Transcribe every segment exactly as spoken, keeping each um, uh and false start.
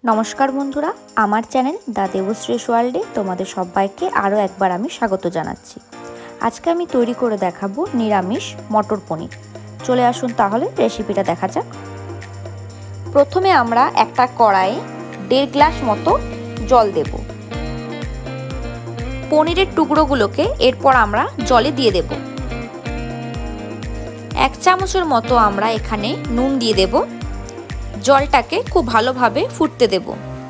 नमस्कार बंधुरा आमार चैनल दा देवश्रेष वार्ल्डे तोमादेर सबाइके आरो एकबार आमी स्वागत जानाच्छि। आजके आमी तैरी करे देखाबो निरामिष मटर पनिर। चले आसुन ताहले रेसिपिटा देखा जाक। प्रथमे आमरा एकटा कड़ाइये देড় ग्लास मतो जल देब। पनिरेर टुकरोगुलोके एरपर आमरा जले दिये देब। एक चामचेर मतो आमरा एखाने नुन दिये देब। जलटाके खूब भालोभाबे फुटते देब।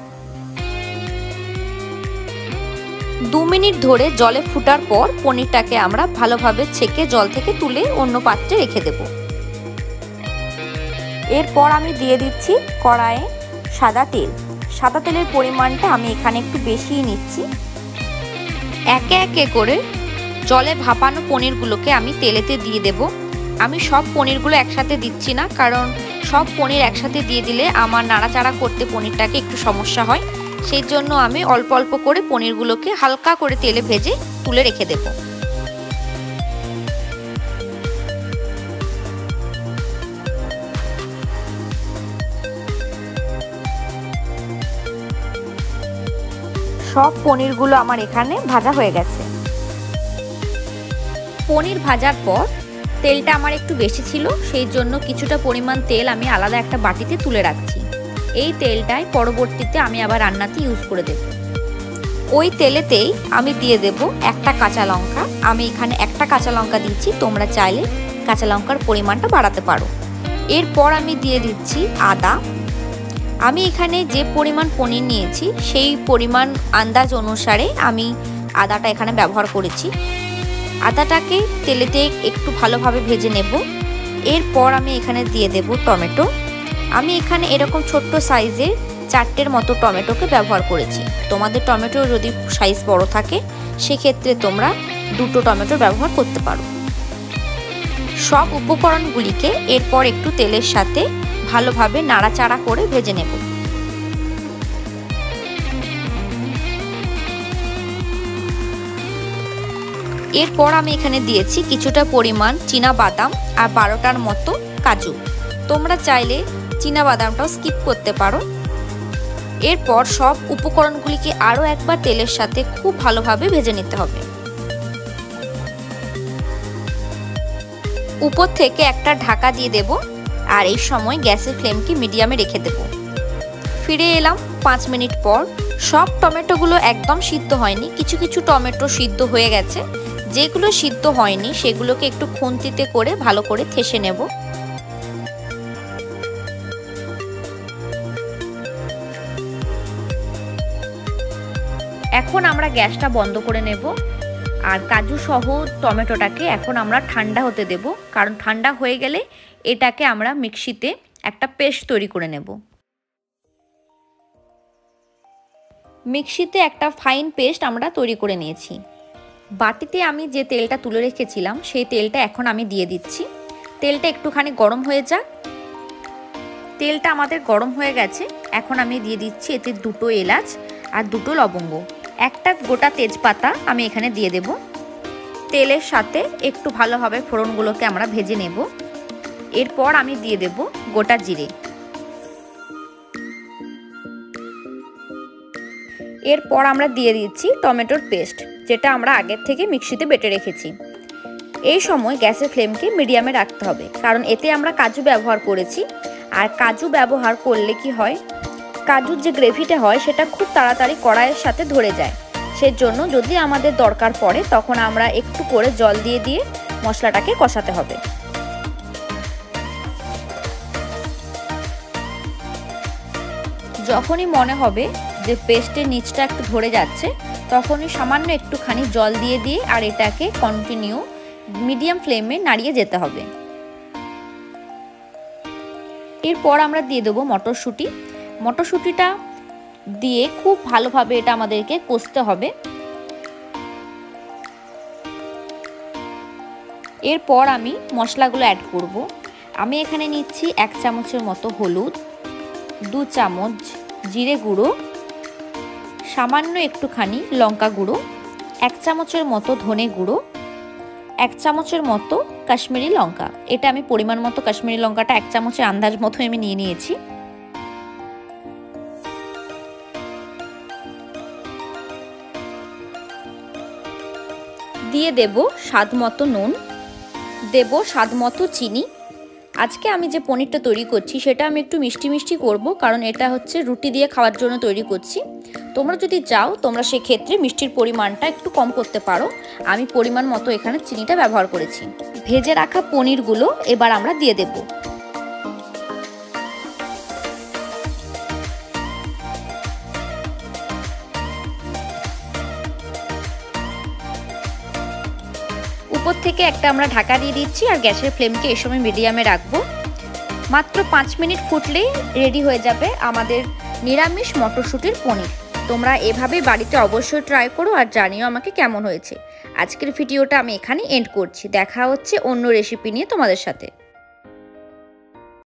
दो मिनिट धरे जले फुटार पर पनिरटाके आमरा भालोभाबे छेके जल थेके तुले अन्य पात्रे रेखे देब। एरपर आमी दिये दिচ্ছি कड़ाइये सादा तेल। सादा तेलेर परिमाणटा आमी एखाने एकटु बेशिई निচ্ছি। एके एके करे जले भापानो पनिरगुलोके आमी तेलेते दिये देब। आमी सब पनिरगुलो एकसाथे दिচ্ছি ना, कारण सब पनिर एकसाथे दिए दिले आमार नाड़ाचाड़ा करते पनिरटाके एकटु समस्या हय। सेई जोन्नो आमी अल्प अल्प करे पनिरगुलोके हालका करे तेले भेजे तुले रेखे देब। सब पनिरगुलो आमार एखाने भाजा हये गेছে। पनिर भाजार पर तेलटा आमार एकटु बेशी छिलो, सेई जोन्नो किछुटा परिमाण तेल आमी आलादा एकटा बाटिते तुले राखछि। एई तेलटाई परबर्तीते आमी आबार रान्नाते इउज करे देब। ओई तेलेतेई आमी दिये देब एकटा काँचा लंका। आमी एखाने एकटा काँचा लंका दिচ্ছি, तोमरा चाइले काँचा लंकार परिमाणटा बाड़ाते पारो। एरपर आमी दिये दिচ্ছি आदा। आमी एखाने जे परिमाण पनिर निয়েছি सेई परिमाण आन्दाज अनुसारे आमी आदाटा एखाने व्यवहार करेছি। आदाटाके तेलेते एकटु भालोभाबे भेजे नेब। एरपर आमी एखाने दिये देब टमेटो। आमी एखाने एरकम छोट्ट साइजेर चारटेर मतो टमेटोके व्यवहार करेছি। तोमादेर टमेटो यदि साइज बड़ो थाके सेई क्षेत्रे तोमरा दुटो टमेटो व्यवहार करते पारो। सब उपकरणगुलिके एरपर एकटु तेलेर साथे भालोभाबे नाड़ाचाड़ा करे भेजे नेब। एरपर आमी एखाने दिয়েছি কিছুটা পরিমাণ চীনা বাদাম আর বারোটার মতো কাজু। তোমরা চাইলে চীনা বাদামটাও স্কিপ করতে পারো। এরপর সব উপকরণগুলিকে আরো একবার তেলের সাথে খুব ভালোভাবে ভেজে নিতে হবে। উপর থেকে একটা ঢাকা দিয়ে দেব আর এই সময় গ্যাসের ফ্লেমকে মিডিয়ামে রেখে দেব। ফিরে এলাম পাঁচ মিনিট পর। সব টমেটোগুলো একদম সিদ্ধ হয়নি, কিছু কিছু টমেটো সিদ্ধ হয়ে গেছে। যেগুলো সিদ্ধ হয়নি সেগুলোকে একটু খুন্তিতে করে ভালো করে থেসে নেব। এখন আমরা গ্যাসটা বন্ধ করে নেব আর কাজু সহ টমেটোটাকে এখন আমরা ঠান্ডা হতে দেব, কারণ ঠান্ডা হয়ে গেলে এটাকে আমরা মিক্সিতে একটা পেস্ট তৈরি করে নেব। মিক্সিতে একটা ফাইন পেস্ট আমরা তৈরি করে নিয়েছি। বাটিতে আমি যে তেলটা তুলে রেখেছিলাম সেই তেলটা এখন আমি দিয়ে দিচ্ছি। তেলটা একটুখানি গরম হয়ে যাক। তেলটা আমাদের গরম হয়ে গেছে। এখন আমি দিয়ে দিচ্ছি এতে দুটো এলাচ আর দুটো লবঙ্গ, একটা গোটা তেজপাতা আমি এখানে দিয়ে দেব। তেলের সাথে একটু ভালোভাবে ফোড়নগুলোকে আমরা ভেজে নেব। এরপর আমি দিয়ে দেব গোটা জিরে। এরপর আমরা দিয়ে দিচ্ছি টমেটোর পেস্ট, যেটা আমরা আগের থেকে মিক্সিতে বেটে রেখেছি। এই সময় গ্যাসের ফ্লেমকে মিডিয়ামে রাখতে হবে, কারণ এতে আমরা কাজু ব্যবহার করেছি। আর কাজু ব্যবহার করলে কি হয়, কাজুর যে গ্রেভিটা হয় সেটা খুব তাড়াতাড়ি কড়াইয়ের সাথে ধরে যায়। সেজন্য যদি আমাদের দরকার পড়ে তখন আমরা একটু করে জল দিয়ে দিয়ে মশলাটাকে কষাতে হবে। যখনই মনে হবে যে পেস্টের নিচটা একটু ধরে যাচ্ছে তখনই সামান্য একটুখানি জল দিয়ে দিয়ে আর এটাকে কন্টিনিউ মিডিয়াম ফ্লেমে নাড়িয়ে যেতে হবে। এরপর আমরা দিয়ে দেবো মটরশুঁটি। মটরশুঁটিটা দিয়ে খুব ভালোভাবে এটা আমাদেরকে কষতে হবে। এরপর আমি মশলাগুলো অ্যাড করব। আমি এখানে নিচ্ছি এক চামচের মতো হলুদ, দু চামচ জিরে গুঁড়ো, সামান্য একটুখানি লঙ্কা গুঁড়ো, এক চামচের মতো ধনে গুঁড়ো, এক চামচের মতো কাশ্মীরি লঙ্কা। এটা আমি পরিমাণ মতো কাশ্মীরি লঙ্কাটা এক চামচের আন্দাজ মতো আমি নিয়ে নিয়েছি। দিয়ে দেব স্বাদ মতো নুন, দেব স্বাদ মতো চিনি। আজকে আমি যে পনিরটা তৈরি করছি সেটা আমি একটু মিষ্টি মিষ্টি করব, কারণ এটা হচ্ছে রুটি দিয়ে খাওয়ার জন্য তৈরি করছি। তোমরা যদি চাও তোমরা সেক্ষেত্রে মিষ্টির পরিমাণটা একটু কম করতে পারো। আমি পরিমাণ মতো এখানে চিনিটা ব্যবহার করেছি। ভেজে রাখা পনিরগুলো এবার আমরা দিয়ে দেব। উপর থেকে একটা আমরা ঢাকা দিয়ে দিচ্ছি আর গ্যাসের ফ্লেমকে এই সময় মিডিয়ামে রাখবো। মাত্র পাঁচ মিনিট ফুটলেই রেডি হয়ে যাবে আমাদের নিরামিষ মটরশুঁটির পনির। তোমরা এভাবে বাড়িতে অবশ্যই ট্রাই করো আর জানিও আমাকে কেমন হয়েছে। আজকের ভিডিওটা আমি এখানে এন্ড করছি। দেখা হচ্ছে অন্য রেসিপি নিয়ে তোমাদের সাথে।